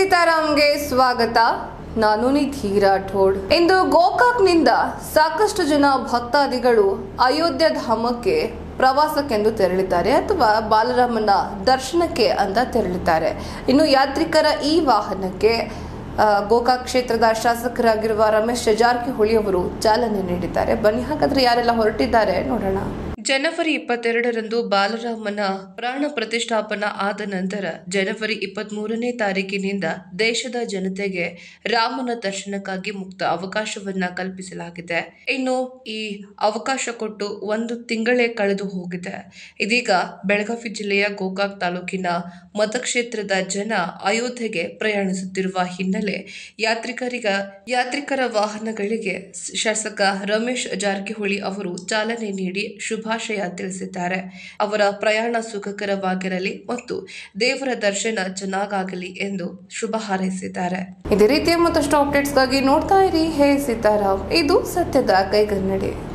ಸೀತಾರಾಮ್ಗೆ ಸ್ವಾಗತ. ನಾನು ನಿಧಿ ರಾಠೋಡ್. ಇಂದು ಗೋಕಾಕ್ನಿಂದ ಸಾಕಷ್ಟು ಜನ ಭಕ್ತಾದಿಗಳು ಅಯೋಧ್ಯ ಧಾಮಕ್ಕೆ ಪ್ರವಾಸಕ್ಕೆಂದು ತೆರಳಿದ್ದಾರೆ ಅಥವಾ ಬಾಲರಾಮನ ದರ್ಶನಕ್ಕೆ ಅಂತ ತೆರಳಿದ್ದಾರೆ. ಇನ್ನು ಯಾತ್ರಿಕರ ಈ ವಾಹನಕ್ಕೆ ಗೋಕಾಕ್ ಕ್ಷೇತ್ರದ ಶಾಸಕರಾಗಿರುವ ರಮೇಶ್ ಜಾರಕಿಹೊಳಿ ಅವರು ಚಾಲನೆ ನೀಡಿದ್ದಾರೆ. ಬನ್ನಿ ಹಾಗಾದ್ರೆ ಯಾರೆಲ್ಲ ಹೊರಟಿದ್ದಾರೆ ನೋಡೋಣ. ಜನವರಿ 22ರಂದು ಬಾಲರಾಮನ ಪ್ರಾಣ ಪ್ರತಿಷ್ಠಾಪನಾ ಆದ ನಂತರ ಜನವರಿ 23ನೇ ತಾರೀಕಿನಿಂದ ದೇಶದ ಜನತೆಗೆ ರಾಮನ ದರ್ಶನಕ್ಕಾಗಿ ಮುಕ್ತ ಅವಕಾಶವನ್ನ ಕಲ್ಪಿಸಲಾಗಿದೆ. ಇನ್ನು ಈ ಅವಕಾಶ ಕೊಟ್ಟು 1 ತಿಂಗಳೇ ಕಳೆದು ಹೋಗಿದೆ. ಇದೀಗ ಬೆಳಗಾವಿ ಜಿಲ್ಲೆಯ ಗೋಕಾಕ್ ತಾಲೂಕಿನ ಮತಕ್ಷೇತ್ರದ ಜನ ಅಯೋಧ್ಯೆಗೆ ಪ್ರಯಾಣಿಸುತ್ತಿರುವ ಹಿನ್ನೆಲೆ ಯಾತ್ರಿಕರ ವಾಹನಗಳಿಗೆ ಶಾಸಕ ರಮೇಶ್ ಜಾರಕಿಹೊಳಿ ಅವರು ಚಾಲನೆ ನೀಡಿ ಶುಭಾಶಯ ತಿಳಿಸಿದ್ದಾರೆ. ಅವರ ಪ್ರಯಾಣ ಸುಖಕರವಾಗಿರಲಿ ಮತ್ತು ದೇವರ ದರ್ಶನ ಚೆನ್ನಾಗಾಗಲಿ ಎಂದು ಶುಭ ಹಾರೈಸಿದ್ದಾರೆ. ಇದೇ ರೀತಿಯ ಮತ್ತಷ್ಟು ಅಪ್ಡೇಟ್ಸ್ಗಾಗಿ ನೋಡ್ತಾ ಇರಿ ಹೇ ಸೀತಾರಾಮ್. ಇದು ಸತ್ಯದ ಕೈಗನ್ನಡಿ.